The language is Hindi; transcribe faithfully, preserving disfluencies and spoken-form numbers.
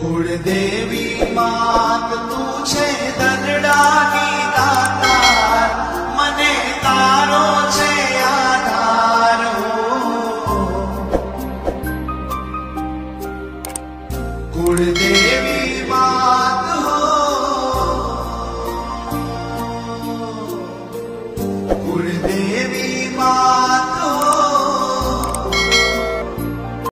कुलदेवी मात तू छे दरडानी दातार मने तारो छे आधार हो। कुलदेवी मात हो